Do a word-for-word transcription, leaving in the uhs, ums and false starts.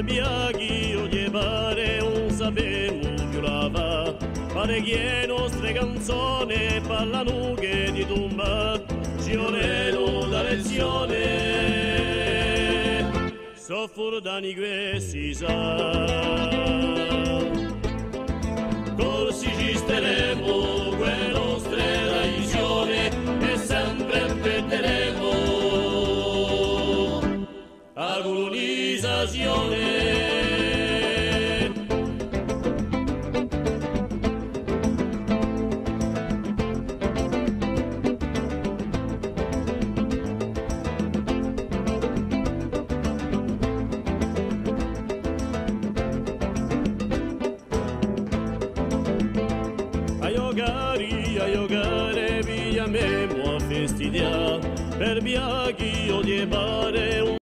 per biaghi o llevare un sapemo più lava, pare che nostre canzoni parlano che di tomba, ci oreno da lezione, soffro d'anni questi sa. Corsi ci staremo, quelle nostre tradizioni, e sempre perderemo la colonizzazione. A giocare, a giocare, via me, a festidiare, per biaghi o di pare un